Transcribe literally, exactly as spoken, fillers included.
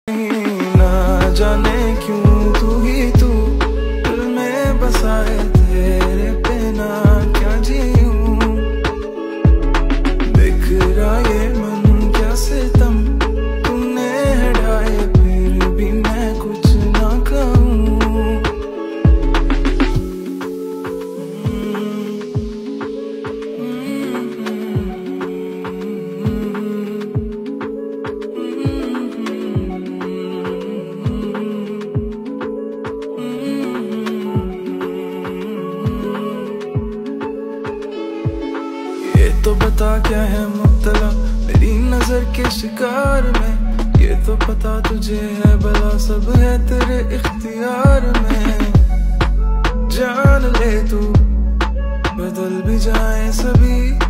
ना जाने क्यों तू ही तू दिल में बसाए, तेरे बिना क्या जीऊं। बिखरा ये मन क्या सितम तूने हटाए, फिर भी मैं कुछ ना कहूँ। तो बता क्या है मुब्तला मेरी नजर के शिकार में, ये तो पता तुझे है भला सब है तेरे इख्तियार में। जान ले तू बदल भी जाए सभी